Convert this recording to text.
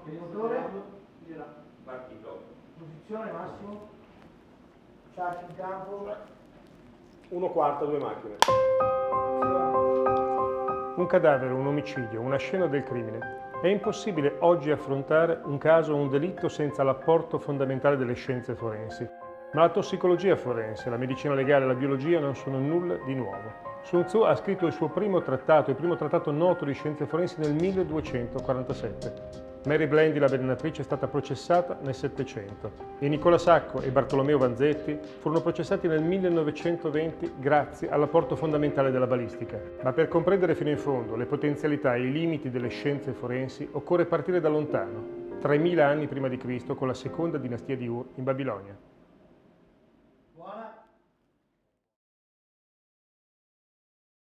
Per il motore? Partito. Posizione massimo? Charge in campo? 1/4, 2 macchine. Azione. Un cadavere, un omicidio, una scena del crimine. È impossibile oggi affrontare un caso o un delitto senza l'apporto fondamentale delle scienze forensi. Ma la tossicologia forense, la medicina legale e la biologia non sono nulla di nuovo. Sun Tzu ha scritto il suo primo trattato noto di scienze forensi nel 1247. Mary Blandy, la velenatrice, è stata processata nel Settecento e Nicola Sacco e Bartolomeo Vanzetti furono processati nel 1920 grazie all'apporto fondamentale della balistica. Ma per comprendere fino in fondo le potenzialità e i limiti delle scienze forensi occorre partire da lontano, 3000 anni prima di Cristo, con la seconda dinastia di Ur in Babilonia.